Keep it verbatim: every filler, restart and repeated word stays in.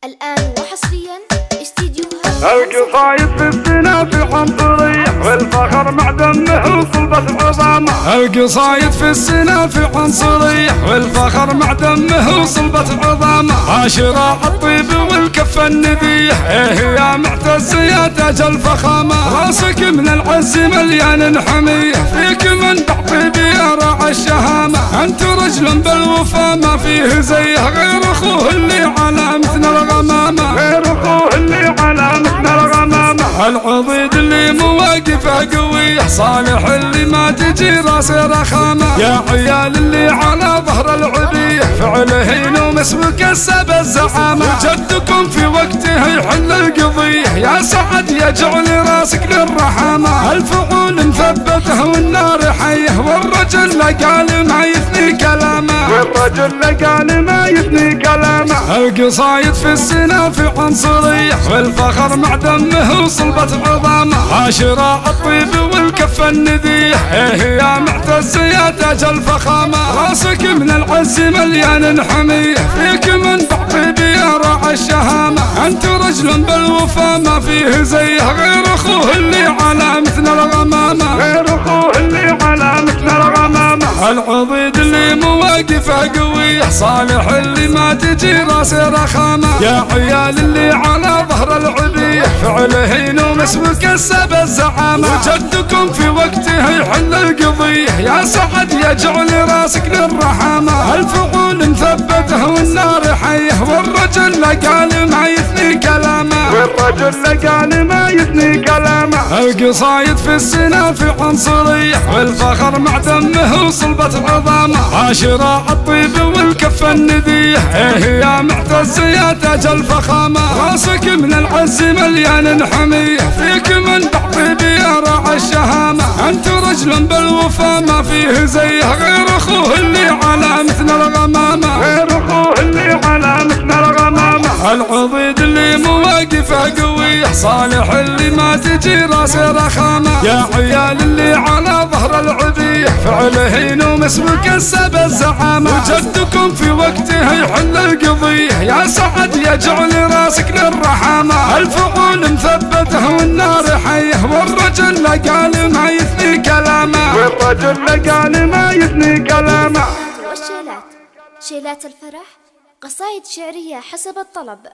الآن وحصريا استديوهات القصايد في السنة في عنصرية والفخر مع دمه وصلبة عظامة. القصايد في السنة في عنصرية والفخر مع دمه وصلبة عظامة. عاشراء الطيب والكفة الندية ايه يا معتز يا تاج الفخامة. راسك من العز مليان حمية فيك من طيب يا راعي الشهامة. انت رجل بالوفا ما فيه زيه غير اخوه اللي على مثل الغمامة. غير اخوه اللي على مثل الغمامة. العضيد اللي مواقفه قوية صالح اللي ما تجي راسه رخامة. يا عيال اللي على ظهر العبية فعله ينومس وكسب الزعامة. جدكم في وقته يحل القضية يا سعد يجعل راسك للرحامة. الفعول مثبته والنار حيه والرجل قال ما يثني كلامه. والرجل قال ما يثني كلامه. القصايد في السنة في عنصرية والفخر مع دمه وصلبة عظامة. عاشراء الطيب والكفة الندية ايه يا معتز يا تاج الفخامة. راسك من العز مليان حمية فيك من طيب يا راعي الشهامة. انت رجل بالوفا ما فيه زيه غير اخوه اللي على مثل الغمامة. غير اخوه اللي على مثل الغمامة. العضيد اللي مواقفه قوية صالح اللي ما تجي راسه رخامة. يا عيال اللي على ظهر العبية فعله ينومس وكسب الزعامة. وجدكم في وقته يحل القضية يا سعد يجعل راسك للرحامة. الفعول مثبته والنار حيه والرجل قال ما يثني كلامه. والرجل قال ما يثني كلامه. القصايد في السنة في عنصرية والفخر مع دمه وصلبة عظامة. عاشراء الطيب والكفة الندية ايه يا معتز يا تاج الفخامة. راسك من العز مليان حمية فيك من طيب يا راعي الشهامة. انت رجل بالوفا ما فيه زيه غير اخوه اللي على مثل الغمامة. غير اخوه اللي على مثل الغمامة. العضيد اللي مواقفه قوية صالح اللي ما تجي راسه رخامة. يا عيال اللي على ظهر العبية فعله ينومس وكسب الزعامة. وجدكم في وقته يحل القضية يا سعد يجعل راسك للرحامة. الفعول مثبته والنار حيه والرجل قال ما يثني كلامه. والرجل قال ما يثني كلامه. والشيلات شيلات الفرح قصائد شعرية حسب الطلب.